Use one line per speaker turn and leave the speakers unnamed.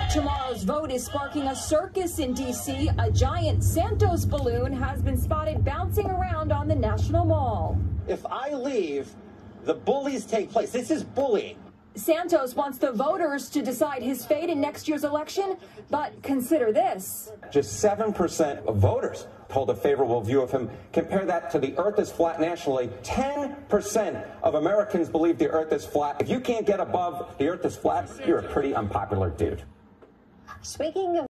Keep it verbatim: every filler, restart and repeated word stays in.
Tomorrow's vote is sparking a circus in D C A giant Santos balloon has been spotted bouncing around on the National Mall.
If I leave, the bullies take place. This is bullying.
Santos wants the voters to decide his fate in next year's election, but consider this.
Just seven percent of voters hold a favorable view of him. Compare that to the earth is flat nationally. ten percent of Americans believe the earth is flat. If you can't get above the earth is flat, you're a pretty unpopular dude.
Speaking of